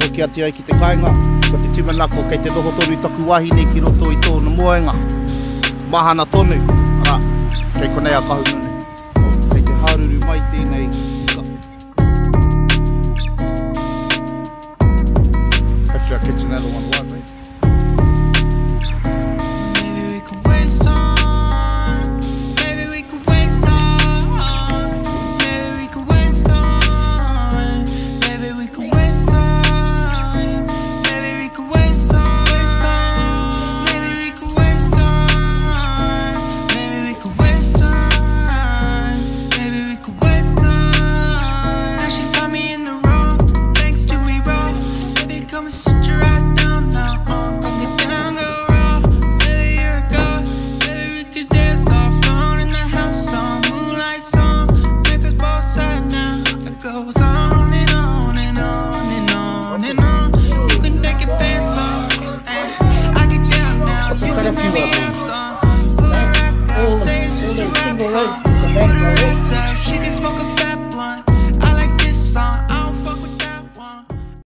ki ati ai ki te kāinga. Ko te timanako kei te noho toru i taku wahine ki roto i tōna moenga. Mahana tonu, kei konei a kahunune. Kei te haruru mai tēnei. Hopefully I'll catch another one live, mate. All the single